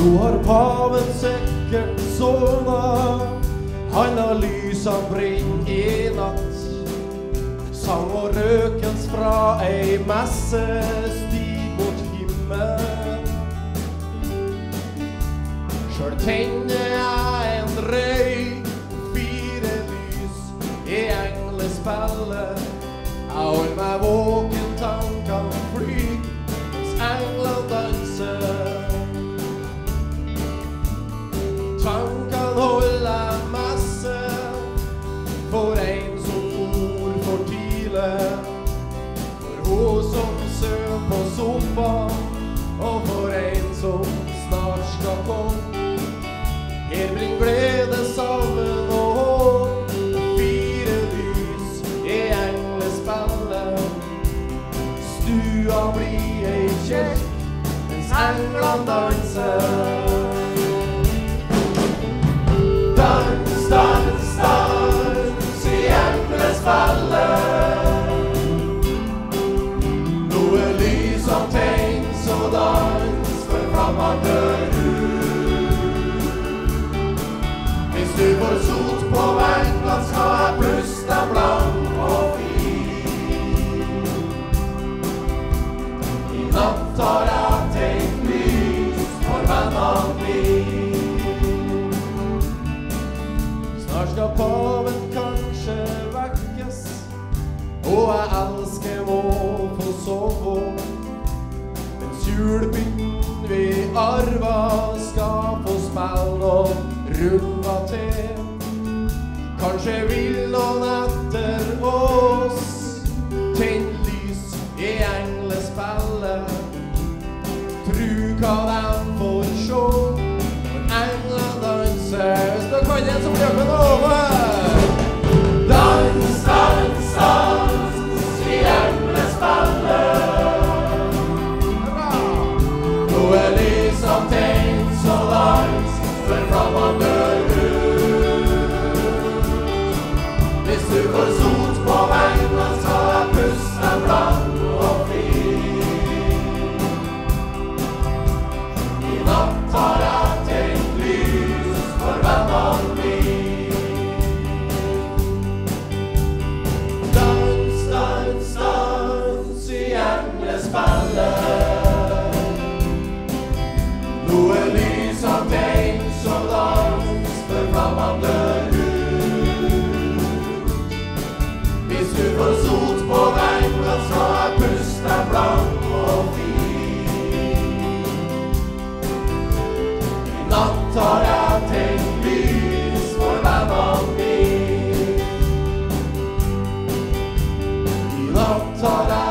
Nå har paven sikkert sovna, han har lysene brent i natt. Sang og røkens fra ei messe stig mot himmel. Sjøl tenner jeg en røy, 4 lys i englespillet. Jeg holder meg våken, tankene flyr, mens englene danser. Tankene holder messe for en som for tidlig, for hun som søv på sofaen, og for en som snart skal komme. Her bring glede sammen og håp, 4 lys i englespillet. Stua blir ei kirk, mens englene danser. Dans, dans, dans i englespillet. Nå lysene tenkt, så dans for flammen dør ut. Hvis du får sot på vengene, skal jeg puste blank og fin. I natt har jeg tenkt lys for vennene mine. Snart skal paven kanskje vekkes, og jeg elsker må få sove. Mens julebygden vi arva skal få spille noen runder til. Kanskje vil noen etter oss tenn lys i englespillet. Tru hva de får sjå når englene danser. Hvis dere kan en som gjør med noe. Dans, dans, dans i englespillet. Nå lysene tenkt, så dans for flammen dør ut. Hvis du får sot på vengene, skal jeg puste blank og fin. I natt har jeg tenkt lys for vennene mine. Dans, dans, dans i englespillet. Nå lysene tenkt, så dans for flammen dør ut. Hvis du får sot på vengene, skal jeg puste blank og fin. I natt har jeg tenkt lys for vennene mine. I natt har jeg